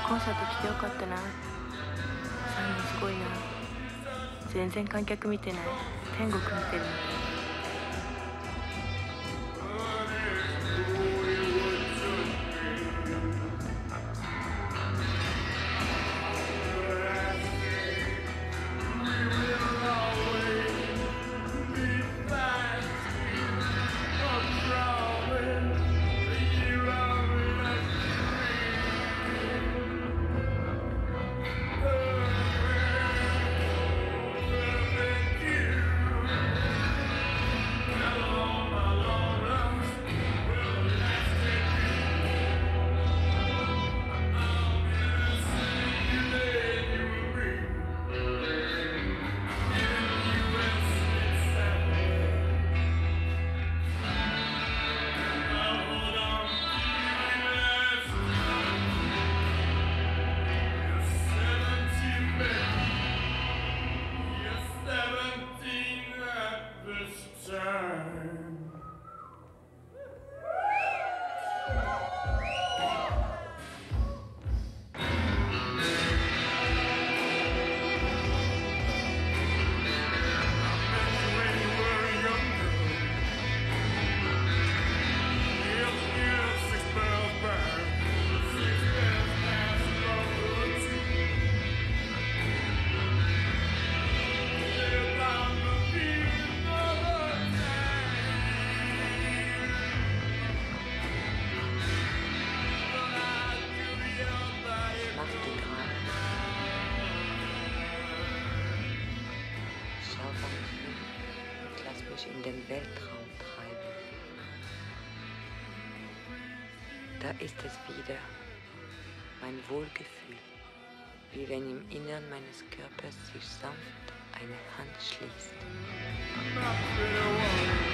コンサート来てよかったな。3人すごいな。全然観客見てない。天国見てるみたい。 In den Weltraum treiben. Da ist es wieder, mein Wohlgefühl, wie wenn im Innern meines Körpers sich sanft eine Hand schließt.